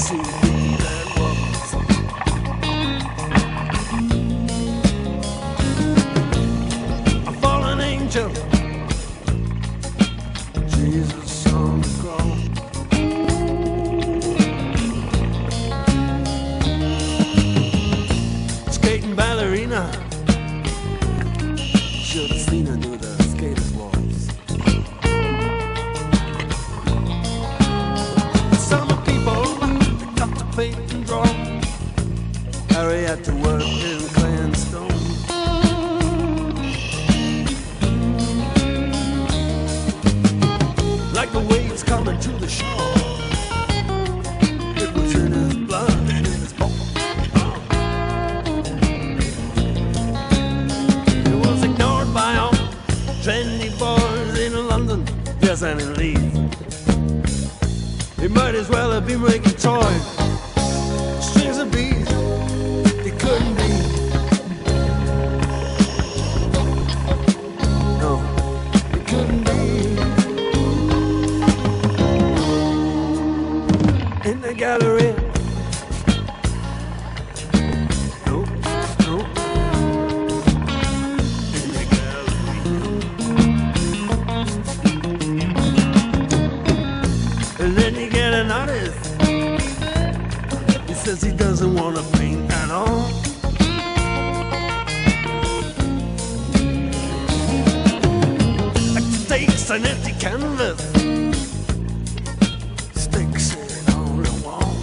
to be that was. A fallen angel, Jesus on the cross. Skating ballerina, should have seen her do the skater's waltz. Summer people, they got to paint and draw. Harry had to work in clay and stone. Like the waves coming to the shore, it was in his blood, in his bone. It was ignored by all trendy boys in London, yes, and in Leeds. He might as well have been making toys, strings of beads, he couldn't be. No, he couldn't be. In the gallery, no, no. In the gallery, and then you get an artist. He says he doesn't want to paint at all. Like stakes an empty canvas, stakes it on the wall.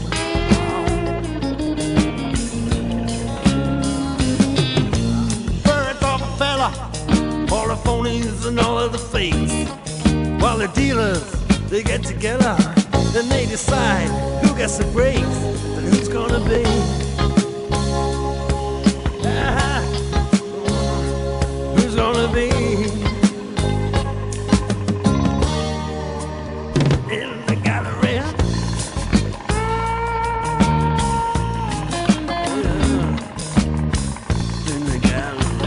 Birds off a fella, all the phonies and all of the fakes. While the dealers, they get together, then they decide who gets the breaks and who's gonna be. Who's gonna be in the gallery? In the gallery.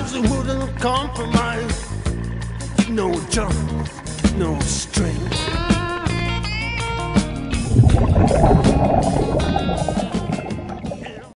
Compromise, no jump, no strength.